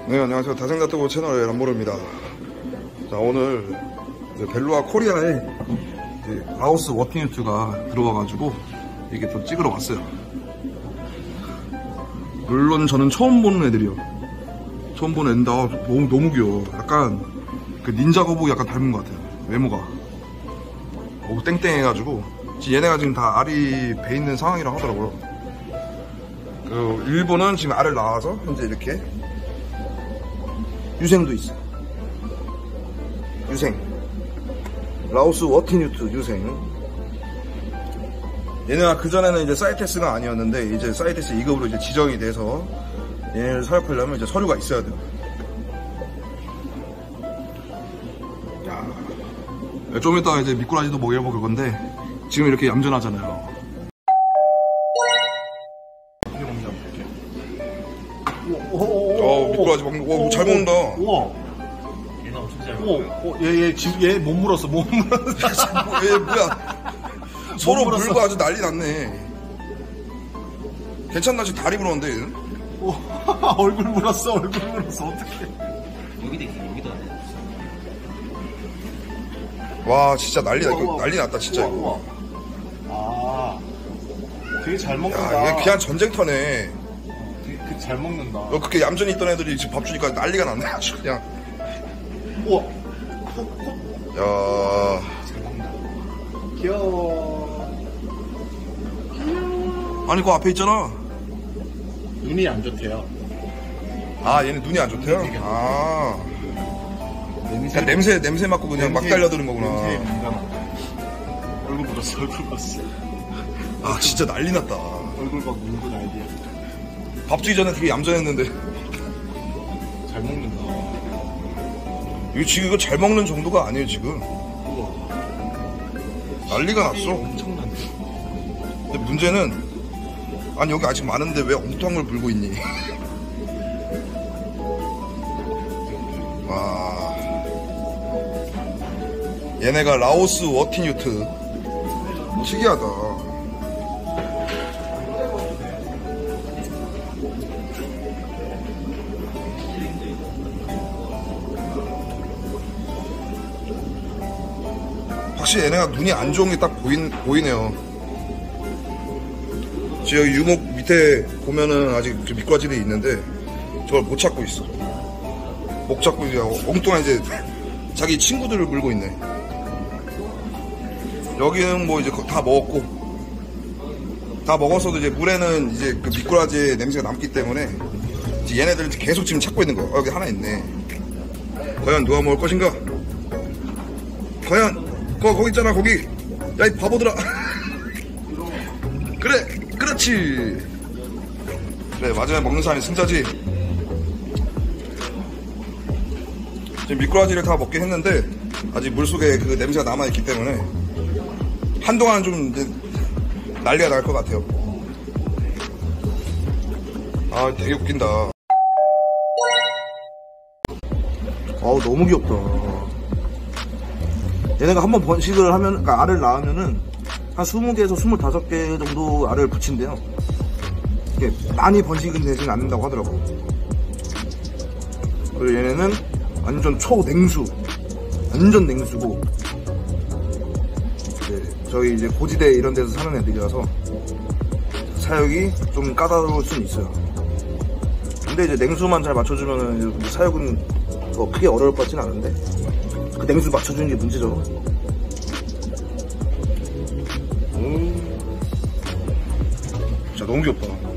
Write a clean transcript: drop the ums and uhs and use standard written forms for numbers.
네, 안녕하세요. 다생다뜨고 채널의 람보르입니다. 자, 오늘 벨루아 코리아에 하우스 워킹유트가 들어와가지고 이게 또 찍으러 왔어요. 물론 저는 처음 보는 애들이요. 처음 보는 애인데 너무 귀여워. 약간 그 닌자 거북이 약간 닮은 것 같아요. 외모가 땡땡해가지고 얘네가 지금 다 알이 배 있는 상황이라고 하더라고요. 그 일본은 지금 알을 낳아서 현재 이렇게 유생도 있어. 유생. 라오스 워킹유트 유생. 얘네가 그전에는 이제 사이테스가 아니었는데 이제 사이테스 2급으로 이제 지정이 돼서 얘네를 사육하려면 이제 서류가 있어야 돼요. 야. 좀 이따 이제 미꾸라지도 먹여먹을 건데 지금 이렇게 얌전하잖아요. 미꾸라지 먹는 거, 잘 먹는다. 우와. 얘는 엄청 잘 먹어요. 얘 못 물었어, 못 물었어. 얘 뭐야. 서로 물고 아주 난리 났네. 괜찮나? 지금 다리 물었는데 얘는? 얼굴 물었어, 어떡해. 여기도 있어, 여기도 안 돼. 와, 진짜 난리 났다, 진짜 이거. 아, 되게 잘 먹는다. 야, 이게 그냥 전쟁터네. 되게 잘 먹는다. 그렇게 얌전히 있던 애들이 지금 밥 주니까 난리가 났네, 아주 그냥. 우와. 야. 잘 먹는다. 귀여워. 아니, 그 앞에 있잖아. 눈이 안 좋대요. 아, 얘는 눈이 안 좋대요? 아. 그냥 냄새 맡고 그냥 막 달려드는 거구나. 냄새에 민감하다. 얼굴 물었어. 아, 진짜 난리 났다. 얼굴 막 물고 난리야. 밥 주기 전에 되게 얌전했는데. 잘 먹는다. 이거 지금 이거 잘 먹는 정도가 아니에요, 지금. 우와. 난리가 났어. 엄청난데. 근데 문제는, 아니, 여기 아직 많은데 왜 엉뚱한 걸 물고 있니? 와. 얘네가 라오스 워킹유트. 특이하다. 확실히 얘네가 눈이 안 좋은 게 딱 보이네요. 지금 여기 유목 밑에 보면은 아직 미꾸라지들이 있는데 저걸 못 찾고 있어. 못 찾고 이제 엉뚱한 이제 자기 친구들을 물고 있네. 여기는 뭐 이제 다 먹었고, 다 먹었어도 이제 물에는 이제 그 미꾸라지의 냄새가 남기 때문에 이제 얘네들 계속 지금 찾고 있는 거야. 여기 하나 있네. 과연 누가 먹을 것인가? 과연 거기 있잖아, 거기. 야, 이 바보들아. 그래, 그렇지. 그래, 마지막에 먹는 사람이 승자지. 지금 미꾸라지를 다 먹긴 했는데 아직 물속에 그 냄새가 남아있기 때문에 한동안 좀 이제 난리가 날 것 같아요. 아, 되게 웃긴다. 어우, 너무 귀엽다. 얘네가 한번 번식을 하면, 그러니까 알을 낳으면은 한 20개에서 25개 정도 알을 붙인대요. 이게 많이 번식은 되지는 않는다고 하더라고. 그리고 얘네는 완전 초냉수, 완전 냉수고, 저희 이제 고지대 이런 데서 사는 애들이라서 사육이 좀 까다로울 수는 있어요. 근데 이제 냉수만 잘 맞춰주면은 사육은 뭐 크게 어려울 것 같진 않은데 그 냉수 맞춰주는 게 문제죠. 진짜 너무 귀엽다.